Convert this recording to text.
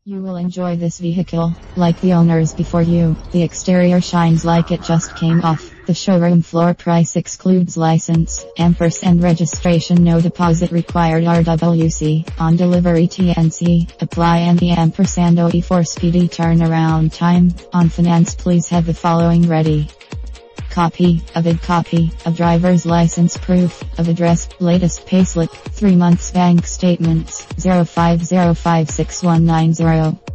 You will enjoy this vehicle, like the owners before you. The exterior shines like it just came off. The showroom floor price excludes license, ampersand registration, no deposit required, RWC, on delivery TNC, apply and the ampersand OE for speedy turnaround time. On finance please have the following ready. Copy of driver's license, proof of address, latest payslip, 3 months bank statements, 05056190.